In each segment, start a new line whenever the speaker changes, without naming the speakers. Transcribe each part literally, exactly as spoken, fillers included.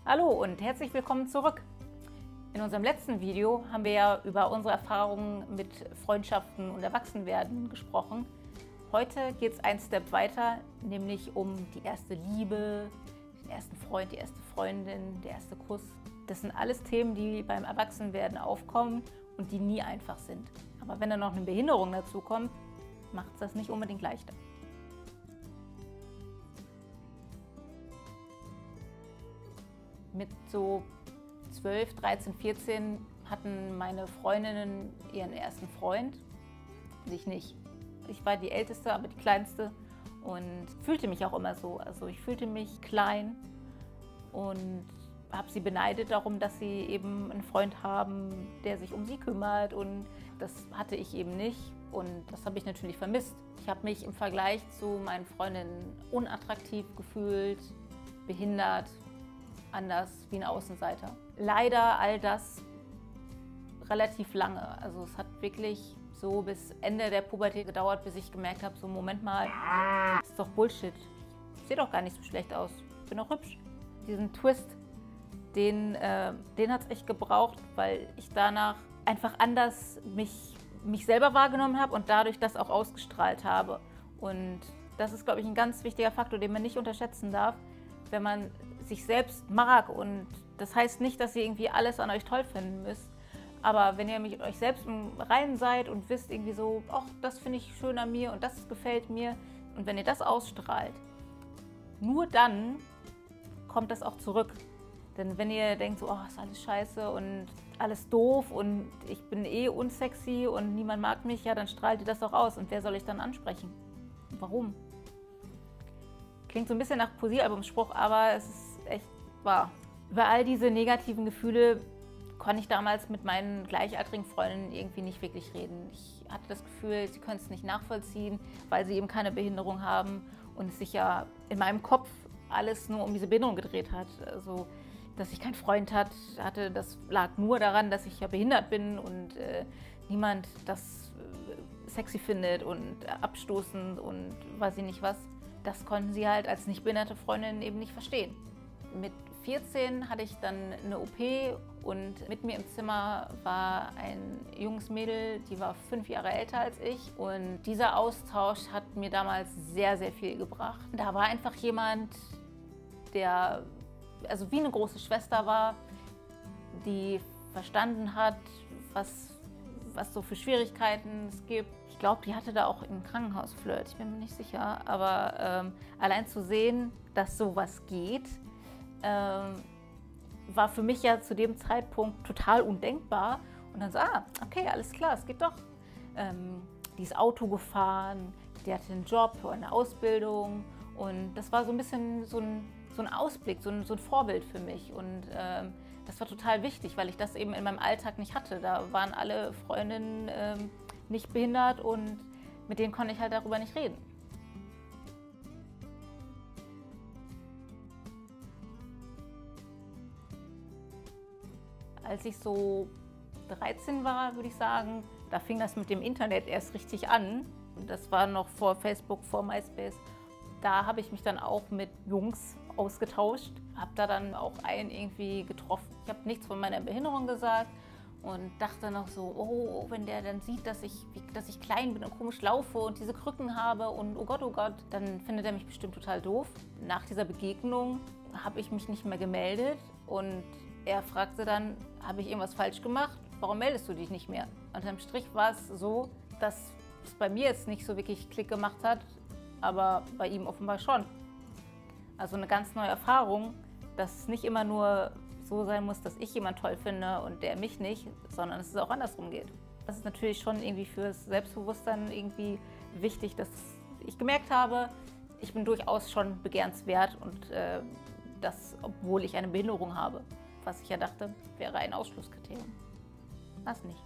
Hallo und herzlich willkommen zurück. In unserem letzten Video haben wir ja über unsere Erfahrungen mit Freundschaften und Erwachsenwerden gesprochen. Heute geht es einen Step weiter, nämlich um die erste Liebe, den ersten Freund, die erste Freundin, der erste Kuss. Das sind alles Themen, die beim Erwachsenwerden aufkommen und die nie einfach sind. Aber wenn da noch eine Behinderung dazu kommt, macht es das nicht unbedingt leichter. Mit so zwölf, dreizehn, vierzehn hatten meine Freundinnen ihren ersten Freund, ich nicht. Ich war die Älteste, aber die Kleinste und fühlte mich auch immer so. Also ich fühlte mich klein und habe sie beneidet darum, dass sie eben einen Freund haben, der sich um sie kümmert, und das hatte ich eben nicht und das habe ich natürlich vermisst. Ich habe mich im Vergleich zu meinen Freundinnen unattraktiv gefühlt, behindert, anders wie ein Außenseiter. Leider all das relativ lange. Also es hat wirklich so bis Ende der Pubertät gedauert, bis ich gemerkt habe, so Moment mal, das ist doch Bullshit. Ich sehe doch gar nicht so schlecht aus. Ich bin auch hübsch. Diesen Twist, den, äh, den hat es echt gebraucht, weil ich danach einfach anders mich, mich selber wahrgenommen habe und dadurch das auch ausgestrahlt habe. Und das ist, glaube ich, ein ganz wichtiger Faktor, den man nicht unterschätzen darf, wenn man sich selbst mag. Und das heißt nicht, dass ihr irgendwie alles an euch toll finden müsst. Aber wenn ihr mit euch selbst im Reinen seid und wisst irgendwie so, ach, das finde ich schön an mir und das gefällt mir, und wenn ihr das ausstrahlt, nur dann kommt das auch zurück. Denn wenn ihr denkt so, oh, ist alles scheiße und alles doof und ich bin eh unsexy und niemand mag mich, ja, dann strahlt ihr das auch aus. Und wer soll ich dann ansprechen? Warum? Klingt so ein bisschen nach Poesiealbumspruch, aber es ist echt wahr. Über all diese negativen Gefühle konnte ich damals mit meinen gleichaltrigen Freundinnen irgendwie nicht wirklich reden. Ich hatte das Gefühl, sie können es nicht nachvollziehen, weil sie eben keine Behinderung haben und es sich ja in meinem Kopf alles nur um diese Behinderung gedreht hat. Also, dass ich keinen Freund hatte, das lag nur daran, dass ich ja behindert bin und äh, niemand das äh, sexy findet und äh, abstoßend und weiß ich nicht was. Das konnten sie halt als nicht behinderte Freundin eben nicht verstehen. Mit vierzehn hatte ich dann eine O P und mit mir im Zimmer war ein junges Mädel, die war fünf Jahre älter als ich. Und dieser Austausch hat mir damals sehr, sehr viel gebracht. Da war einfach jemand, der also wie eine große Schwester war, die verstanden hat, was, was so für Schwierigkeiten es gibt. Ich glaube, die hatte da auch im Krankenhaus Flirt, ich bin mir nicht sicher. Aber ähm, allein zu sehen, dass sowas geht, ähm, war für mich ja zu dem Zeitpunkt total undenkbar. Und dann so, ah, okay, alles klar, es geht doch. Ähm, die ist Auto gefahren, die hatte einen Job, eine Ausbildung. Und das war so ein bisschen so ein, so ein Ausblick, so ein, so ein Vorbild für mich. Und ähm, das war total wichtig, weil ich das eben in meinem Alltag nicht hatte. Da waren alle Freundinnen ähm, nicht behindert und mit denen konnte ich halt darüber nicht reden. Als ich so dreizehn war, würde ich sagen, da fing das mit dem Internet erst richtig an. Das war noch vor Facebook, vor MySpace. Da habe ich mich dann auch mit Jungs ausgetauscht, habe da dann auch einen irgendwie getroffen. Ich habe nichts von meiner Behinderung gesagt und dachte noch so, oh, wenn der dann sieht, dass ich, dass ich klein bin und komisch laufe und diese Krücken habe und oh Gott, oh Gott, dann findet er mich bestimmt total doof. Nach dieser Begegnung habe ich mich nicht mehr gemeldet und er fragte dann, habe ich irgendwas falsch gemacht? Warum meldest du dich nicht mehr? Unterm Strich war es so, dass es bei mir jetzt nicht so wirklich Klick gemacht hat, aber bei ihm offenbar schon. Also eine ganz neue Erfahrung, dass es nicht immer nur so sein muss, dass ich jemanden toll finde und der mich nicht, sondern dass es auch andersrum geht. Das ist natürlich schon irgendwie fürs Selbstbewusstsein irgendwie wichtig, dass ich gemerkt habe, ich bin durchaus schon begehrenswert und äh, das, obwohl ich eine Behinderung habe. Was ich ja dachte, wäre ein Ausschlusskriterium. Was nicht.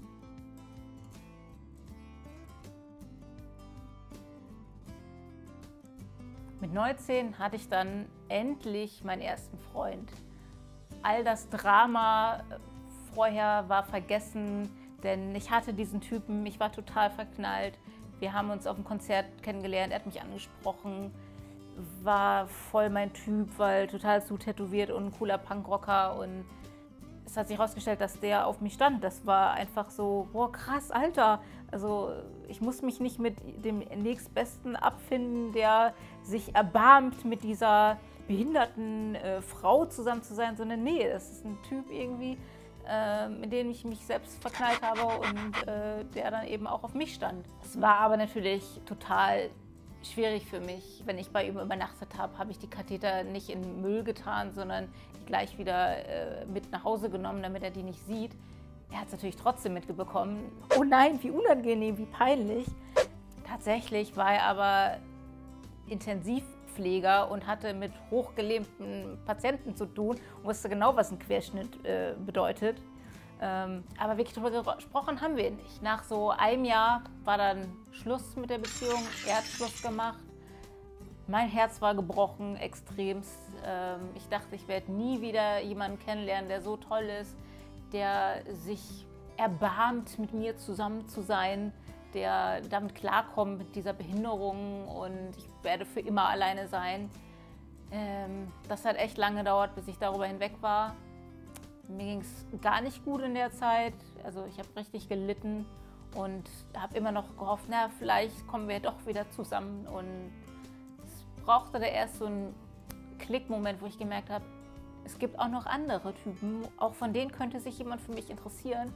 Mit neunzehn hatte ich dann endlich meinen ersten Freund. All das Drama vorher war vergessen, denn ich hatte diesen Typen, ich war total verknallt. Wir haben uns auf dem Konzert kennengelernt, er hat mich angesprochen. war voll mein Typ, weil total zu tätowiert und ein cooler Punkrocker. Und es hat sich herausgestellt, dass der auf mich stand. Das war einfach so, boah, krass, Alter. Also ich muss mich nicht mit dem nächstbesten abfinden, der sich erbarmt, mit dieser behinderten äh, Frau zusammen zu sein, sondern nee, das ist ein Typ irgendwie, äh, mit dem ich mich selbst verknallt habe und äh, der dann eben auch auf mich stand. Es war aber natürlich total schwierig für mich. Wenn ich bei ihm übernachtet habe, habe ich die Katheter nicht in den Müll getan, sondern die gleich wieder äh, mit nach Hause genommen, damit er die nicht sieht. Er hat es natürlich trotzdem mitbekommen. Oh nein, wie unangenehm, wie peinlich. Tatsächlich war er aber Intensivpfleger und hatte mit hochgelähmten Patienten zu tun und wusste genau, was ein Querschnitt äh, bedeutet. Ähm, aber wirklich darüber gesprochen haben wir nicht. Nach so einem Jahr war dann Schluss mit der Beziehung. Er hat Schluss gemacht. Mein Herz war gebrochen, extremst. Ähm, ich dachte, ich werde nie wieder jemanden kennenlernen, der so toll ist, der sich erbarmt, mit mir zusammen zu sein, der damit klarkommt mit dieser Behinderung und ich werde für immer alleine sein. Ähm, das hat echt lange gedauert, bis ich darüber hinweg war. Mir ging es gar nicht gut in der Zeit, also ich habe richtig gelitten und habe immer noch gehofft, na, vielleicht kommen wir doch wieder zusammen. Und es brauchte da erst so einen Klickmoment, wo ich gemerkt habe, es gibt auch noch andere Typen, auch von denen könnte sich jemand für mich interessieren.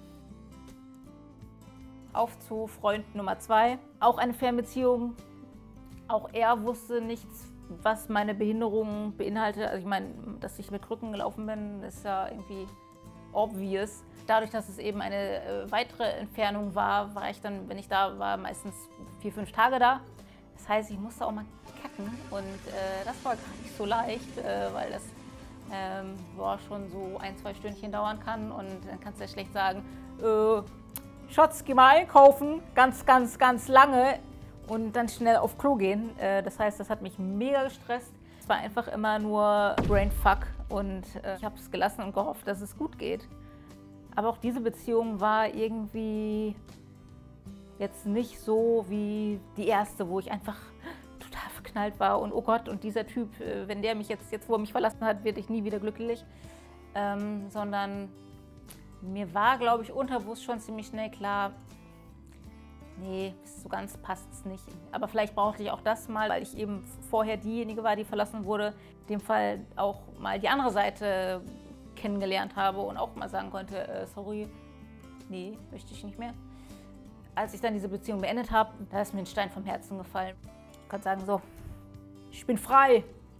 Auf zu Freund Nummer zwei, auch eine Fernbeziehung. Auch er wusste nichts, was meine Behinderung beinhaltet. Also ich meine, dass ich mit Krücken gelaufen bin, ist ja irgendwie obvious. Dadurch, dass es eben eine äh, weitere Entfernung war, war ich dann, wenn ich da war, meistens vier, fünf Tage da. Das heißt, ich musste auch mal kacken und äh, das war gar nicht so leicht, äh, weil das ähm, boah, schon so ein, zwei Stündchen dauern kann und dann kannst du ja schlecht sagen, äh, Schatz, geh mal einkaufen, ganz, ganz, ganz lange und dann schnell auf Klo gehen. Äh, das heißt, das hat mich mega gestresst. Es war einfach immer nur Brainfuck und äh, ich habe es gelassen und gehofft, dass es gut geht. Aber auch diese Beziehung war irgendwie jetzt nicht so wie die erste, wo ich einfach total verknallt war und oh Gott, und dieser Typ, wenn der mich jetzt, jetzt wo er mich verlassen hat, werde ich nie wieder glücklich. Ähm, sondern mir war, glaube ich, unterbewusst schon ziemlich schnell klar, nee, so ganz passt es nicht. Aber vielleicht brauchte ich auch das mal, weil ich eben vorher diejenige war, die verlassen wurde, in dem Fall auch mal die andere Seite kennengelernt habe und auch mal sagen konnte, äh, sorry, nee, möchte ich nicht mehr. Als ich dann diese Beziehung beendet habe, da ist mir ein Stein vom Herzen gefallen. Ich kann sagen, so, ich bin frei.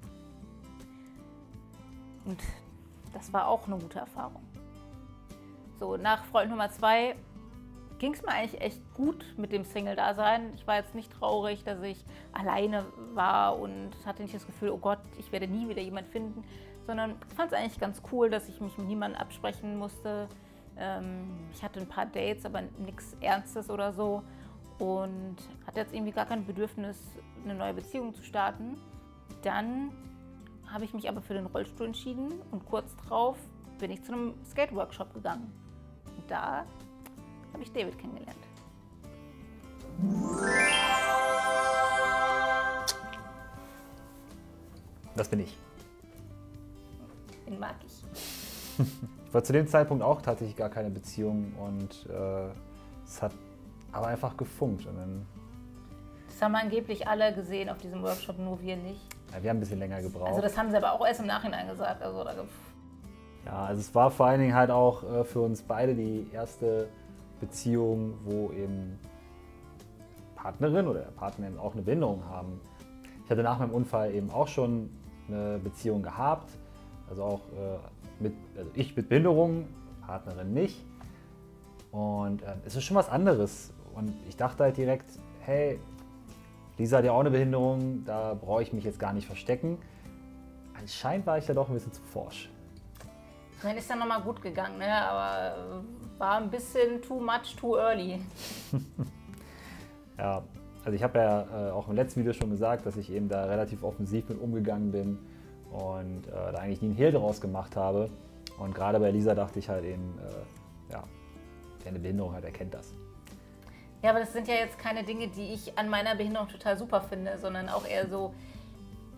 Und das war auch eine gute Erfahrung. So, nach Freund Nummer zwei ging es mir eigentlich echt gut mit dem Single-Dasein. Ich war jetzt nicht traurig, dass ich alleine war und hatte nicht das Gefühl, oh Gott, ich werde nie wieder jemanden finden, sondern ich fand es eigentlich ganz cool, dass ich mich mit niemandem absprechen musste. Ähm, ich hatte ein paar Dates, aber nichts Ernstes oder so und hatte jetzt irgendwie gar kein Bedürfnis, eine neue Beziehung zu starten. Dann habe ich mich aber für den Rollstuhl entschieden und kurz drauf bin ich zu einem Skate-Workshop gegangen. Und da habe ich David kennengelernt.
Das bin ich.
Den mag ich.
Ich war zu dem Zeitpunkt auch tatsächlich gar keine Beziehung und äh, es hat aber einfach gefunkt. Und dann,
das haben angeblich alle gesehen auf diesem Workshop, nur wir nicht.
Ja, wir haben ein bisschen länger gebraucht.
Also das haben sie aber auch erst im Nachhinein gesagt. Also, da
ja, also es war vor allen Dingen halt auch äh, für uns beide die erste Beziehung, wo eben Partnerin oder Partner eben auch eine Behinderung haben. Ich hatte nach meinem Unfall eben auch schon eine Beziehung gehabt, also auch äh, mit, also ich mit Behinderung, Partnerin nicht. Und äh, es ist schon was anderes. Und ich dachte halt direkt, hey, Lisa hat ja auch eine Behinderung, da brauche ich mich jetzt gar nicht verstecken. Anscheinend war ich da doch ein bisschen zu forsch.
Ich meine, ist dann nochmal gut gegangen, ne? Aber war ein bisschen too much, too early.
Ja, also ich habe ja äh, auch im letzten Video schon gesagt, dass ich eben da relativ offensiv mit umgegangen bin und äh, da eigentlich nie einen Hehl draus gemacht habe. Und gerade bei Lisa dachte ich halt eben, äh, ja, wer eine Behinderung hat, erkennt das.
Ja, aber das sind ja jetzt keine Dinge, die ich an meiner Behinderung total super finde, sondern auch eher so,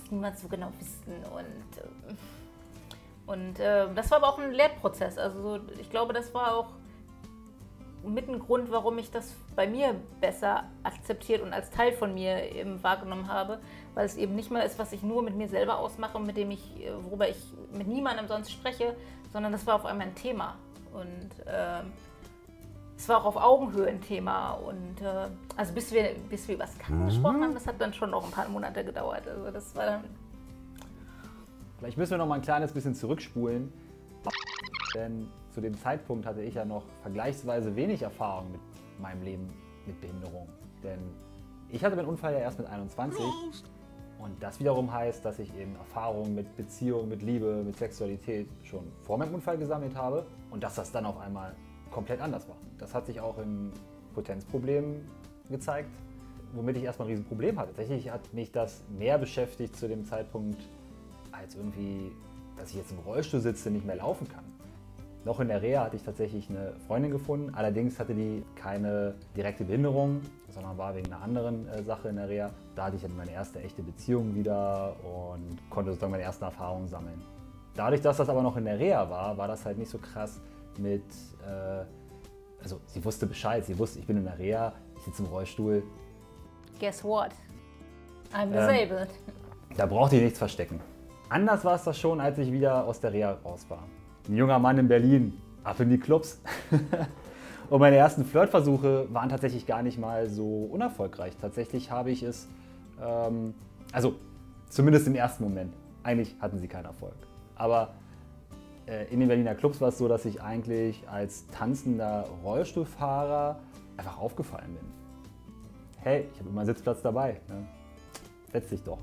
es niemand so genau wissen. Und, äh, und äh, das war aber auch ein Lehrprozess. Also ich glaube, das war auch mit ein Grund, warum ich das bei mir besser akzeptiert und als Teil von mir eben wahrgenommen habe, weil es eben nicht mehr ist, was ich nur mit mir selber ausmache und mit dem ich, worüber ich mit niemandem sonst spreche, sondern das war auf einmal ein Thema. Und äh, es war auch auf Augenhöhe ein Thema. Und äh, also bis wir, bis wir über das Kacken mhm. gesprochen haben, das hat dann schon noch ein paar Monate gedauert. Also das war dann.
Vielleicht müssen wir noch mal ein kleines bisschen zurückspulen, denn zu dem Zeitpunkt hatte ich ja noch vergleichsweise wenig Erfahrung mit meinem Leben mit Behinderung. Denn ich hatte den Unfall ja erst mit einundzwanzig und das wiederum heißt, dass ich eben Erfahrungen mit Beziehung, mit Liebe, mit Sexualität schon vor meinem Unfall gesammelt habe und dass das dann auf einmal komplett anders war. Das hat sich auch in Potenzproblemen gezeigt, womit ich erstmal ein Riesenproblem hatte. Tatsächlich hat mich das mehr beschäftigt zu dem Zeitpunkt, als irgendwie, dass ich jetzt im Rollstuhl sitze und nicht mehr laufen kann. Noch in der Reha hatte ich tatsächlich eine Freundin gefunden, allerdings hatte die keine direkte Behinderung, sondern war wegen einer anderen äh, Sache in der Reha. Da hatte ich dann meine erste echte Beziehung wieder und konnte sozusagen meine ersten Erfahrungen sammeln. Dadurch, dass das aber noch in der Reha war, war das halt nicht so krass mit, äh, also sie wusste Bescheid, sie wusste, ich bin in der Reha, ich sitze im Rollstuhl.
Guess what? I'm disabled.
Ähm, da brauchte ich nichts verstecken. Anders war es das schon, als ich wieder aus der Reha raus war. Ein junger Mann in Berlin, ab in die Clubs. Und meine ersten Flirtversuche waren tatsächlich gar nicht mal so unerfolgreich. Tatsächlich habe ich es, ähm, also zumindest im ersten Moment, eigentlich hatten sie keinen Erfolg. Aber äh, in den Berliner Clubs war es so, dass ich eigentlich als tanzender Rollstuhlfahrer einfach aufgefallen bin. Hey, ich habe immer einen Sitzplatz dabei, ne? Setz dich doch.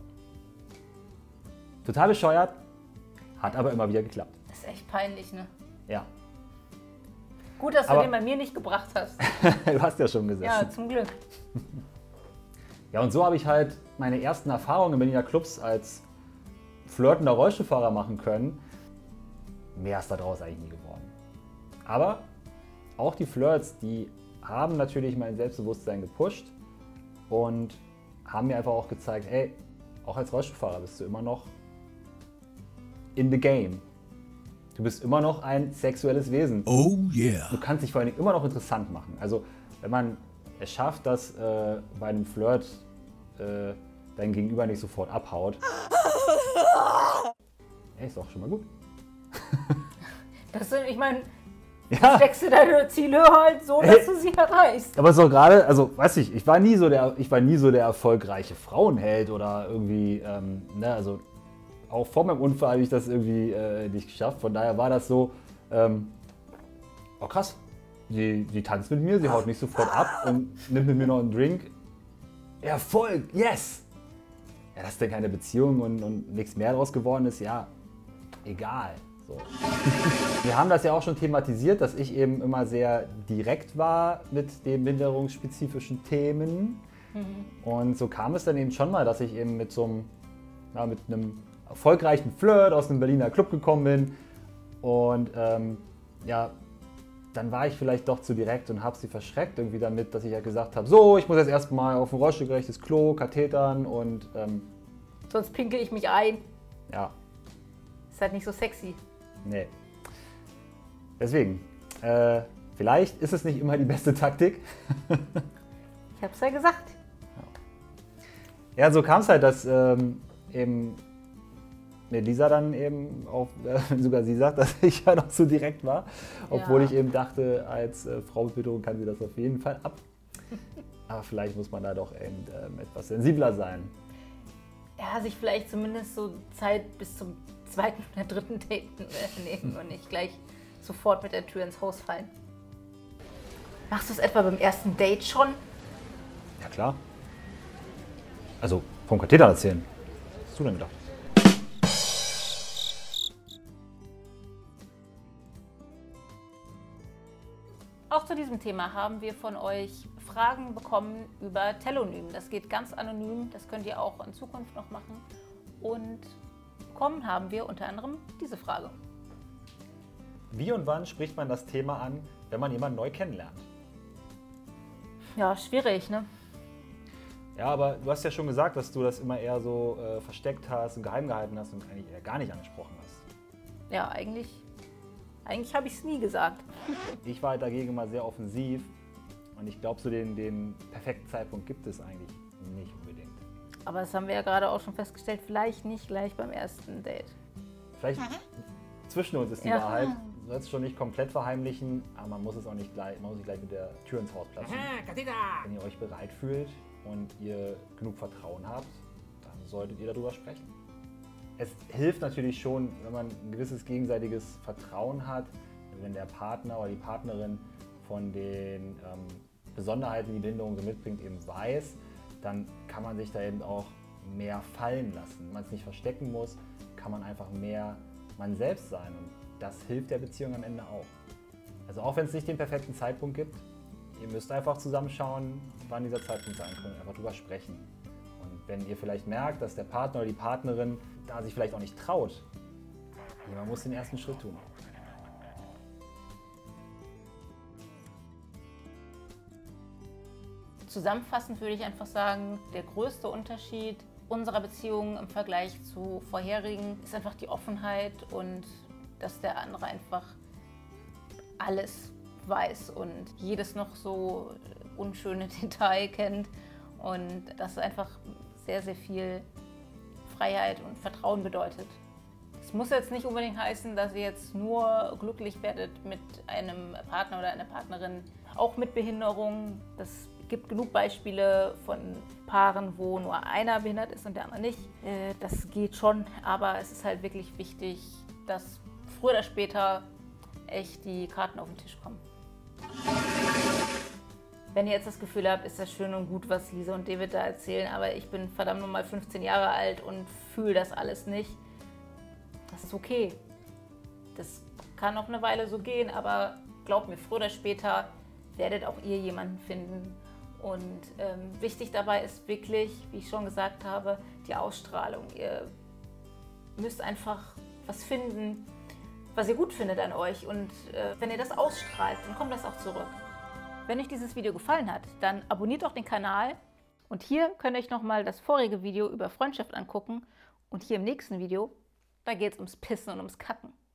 Total bescheuert, hat aber immer wieder geklappt.
Das ist echt peinlich, ne?
Ja.
Gut, dass du
aber
den bei mir nicht gebracht hast.
Du hast ja schon gesessen.
Ja, zum Glück.
Ja, und so habe ich halt meine ersten Erfahrungen in Berliner Clubs als flirtender Rollstuhlfahrer machen können. Mehr ist daraus eigentlich nie geworden. Aber auch die Flirts, die haben natürlich mein Selbstbewusstsein gepusht und haben mir einfach auch gezeigt, ey, auch als Rollstuhlfahrer bist du immer noch in the game. Du bist immer noch ein sexuelles Wesen.
Oh yeah.
Du kannst dich vor allem immer noch interessant machen. Also wenn man es schafft, dass äh, bei einem Flirt äh, dein Gegenüber nicht sofort abhaut, ey, ist doch schon mal gut.
Das sind, ich meine,
ja.
steckst du deine Ziele halt so, dass ey, du sie erreichst.
Aber es ist doch gerade, also weiß ich, ich war nie so der, ich war nie so der erfolgreiche Frauenheld oder irgendwie, ähm, ne, also auch vor meinem Unfall habe ich das irgendwie äh, nicht geschafft. Von daher war das so, ähm, oh krass, sie, sie tanzt mit mir, sie haut mich sofort ab und nimmt mit mir noch einen Drink. Erfolg, yes! Ja, dass denn keine Beziehung und, und nichts mehr daraus geworden ist, ja, egal. So. Wir haben das ja auch schon thematisiert, dass ich eben immer sehr direkt war mit den behinderungsspezifischen Themen. Mhm. Und so kam es dann eben schon mal, dass ich eben mit so einem, ja, mit einem erfolgreichen Flirt aus einem Berliner Club gekommen bin und ähm, ja, dann war ich vielleicht doch zu direkt und habe sie verschreckt irgendwie damit, dass ich ja gesagt habe, so, ich muss jetzt erstmal auf ein rollstuhlgerechtes Klo, Kathetern und ähm,
sonst pinkel ich mich ein.
Ja.
Ist halt nicht so sexy.
Nee. Deswegen, äh, vielleicht ist es nicht immer die beste Taktik.
Ich hab's ja gesagt.
Ja, so kam es halt, dass ähm, eben mit Lisa dann eben, auch, äh, sogar sie sagt, dass ich ja noch so direkt war, obwohl ja. ich eben dachte, als äh, Frau mit Behinderung kann sie das auf jeden Fall ab. Aber vielleicht muss man da doch eben ähm, etwas sensibler sein.
Ja, sich vielleicht zumindest so Zeit bis zum zweiten oder dritten Date nehmen und nicht gleich sofort mit der Tür ins Haus fallen. Machst du es etwa beim ersten Date schon?
Ja klar. Also vom Katheter erzählen. Was hast du denn gedacht?
Auch zu diesem Thema haben wir von euch Fragen bekommen über Telonym. Das geht ganz anonym, das könnt ihr auch in Zukunft noch machen. Und bekommen haben wir unter anderem diese Frage.
Wie und wann spricht man das Thema an, wenn man jemanden neu kennenlernt?
Ja, schwierig, ne?
Ja, aber du hast ja schon gesagt, dass du das immer eher so äh, versteckt hast und geheim gehalten hast und eigentlich eher gar nicht angesprochen hast.
Ja, eigentlich, eigentlich habe ich es nie gesagt.
Ich war halt dagegen immer sehr offensiv und ich glaube, so den, den perfekten Zeitpunkt gibt es eigentlich nicht unbedingt.
Aber das haben wir ja gerade auch schon festgestellt, vielleicht nicht gleich beim ersten Date.
Vielleicht zwischen uns ist die
Ja.
Wahrheit. Du sollst es schon nicht komplett verheimlichen, aber man muss es auch nicht gleich, man muss nicht gleich mit der Tür ins Haus platzen. Wenn ihr euch bereit fühlt und ihr genug Vertrauen habt, dann solltet ihr darüber sprechen. Es hilft natürlich schon, wenn man ein gewisses gegenseitiges Vertrauen hat, wenn der Partner oder die Partnerin von den ähm, Besonderheiten, die die Behinderung so mitbringt, eben weiß, dann kann man sich da eben auch mehr fallen lassen. Wenn man es nicht verstecken muss, kann man einfach mehr man selbst sein und das hilft der Beziehung am Ende auch. Also auch wenn es nicht den perfekten Zeitpunkt gibt, ihr müsst einfach zusammenschauen, wann dieser Zeitpunkt sein könnte, einfach drüber sprechen. Und wenn ihr vielleicht merkt, dass der Partner oder die Partnerin da sich vielleicht auch nicht traut, man muss den ersten Schritt tun.
Zusammenfassend würde ich einfach sagen, der größte Unterschied unserer Beziehung im Vergleich zu vorherigen ist einfach die Offenheit und dass der andere einfach alles weiß und jedes noch so unschöne Detail kennt und das einfach sehr, sehr viel Freiheit und Vertrauen bedeutet. Es muss jetzt nicht unbedingt heißen, dass ihr jetzt nur glücklich werdet mit einem Partner oder einer Partnerin, auch mit Behinderung. Es gibt genug Beispiele von Paaren, wo nur einer behindert ist und der andere nicht. Das geht schon, aber es ist halt wirklich wichtig, dass früher oder später echt die Karten auf den Tisch kommen. Wenn ihr jetzt das Gefühl habt, ist das schön und gut, was Lisa und David da erzählen, aber ich bin verdammt nochmal fünfzehn Jahre alt und fühle das alles nicht. Das ist okay. Das kann noch eine Weile so gehen, aber glaubt mir, früher oder später werdet auch ihr jemanden finden. Und ähm, wichtig dabei ist wirklich, wie ich schon gesagt habe, die Ausstrahlung. Ihr müsst einfach was finden, was ihr gut findet an euch. Und äh, wenn ihr das ausstrahlt, dann kommt das auch zurück. Wenn euch dieses Video gefallen hat, dann abonniert doch den Kanal. Und hier könnt ihr euch nochmal das vorige Video über Freundschaft angucken. Und hier im nächsten Video, da geht es ums Pissen und ums Kacken.